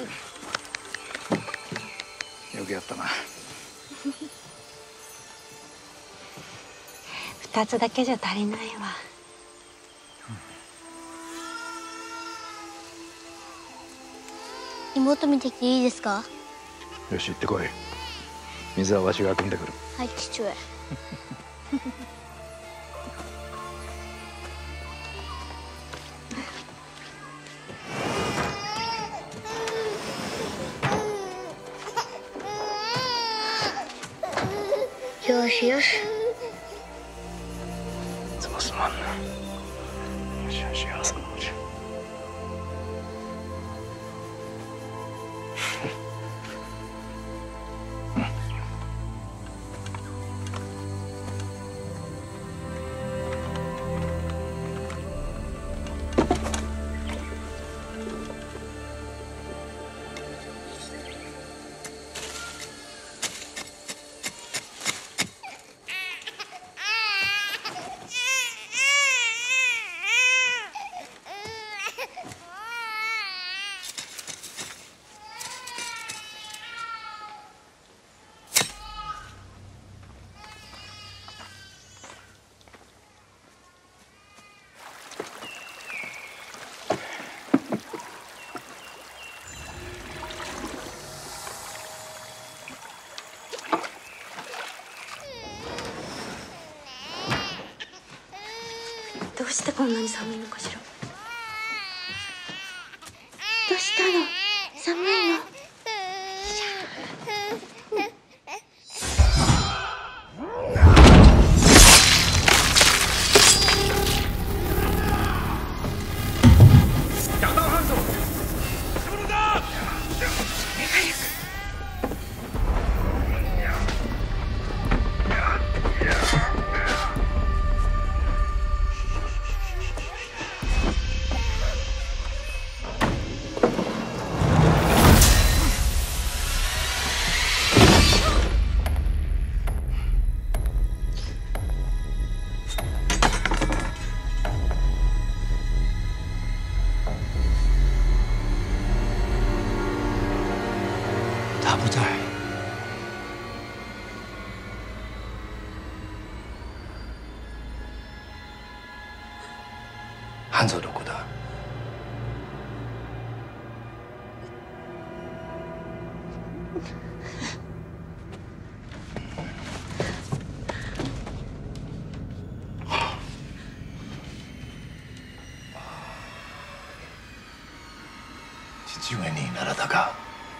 よくやったな。 2つだけじゃ足りないわ。 妹見てきていいですか？ よし、行ってこい。水はわしが汲んでくる。 はい、父上。よしよし。 怎么すまんな。よしよし、あそこじゃ。 どうしてこんなに寒いのかしら。どうしたの？寒いの？ 他不在。汉族どこだ？父上にならたか。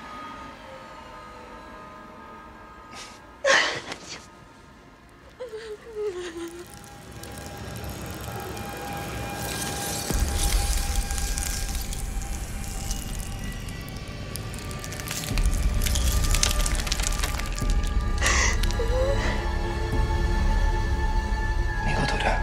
見事だ。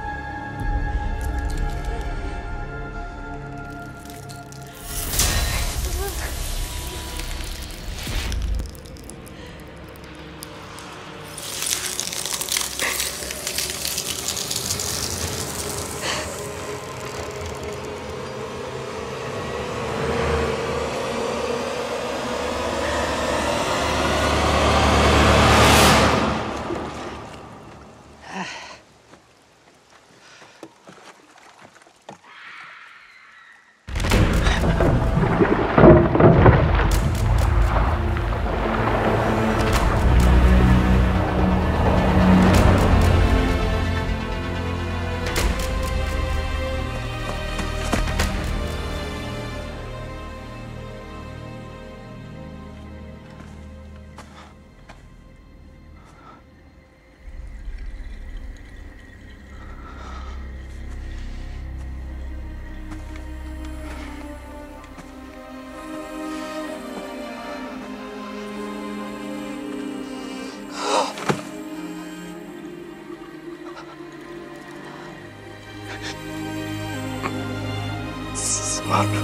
すまん。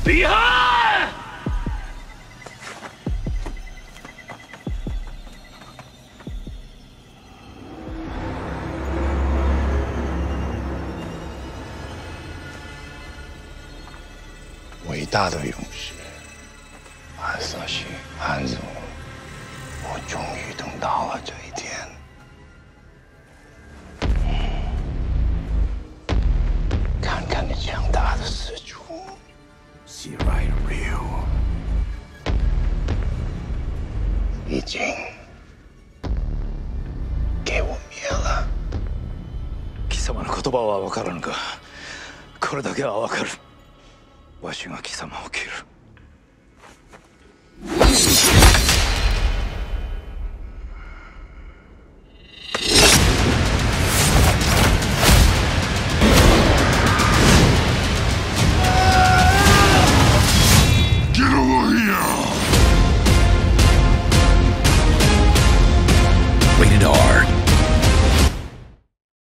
Behind! 伟大的勇士，安瑟西、安祖，我终于等到了这一天。看看你强大的四主， See right real， 已经给我灭了。 貴様の言葉は分からぬが、これだけは分かる。わしが貴様を斬る。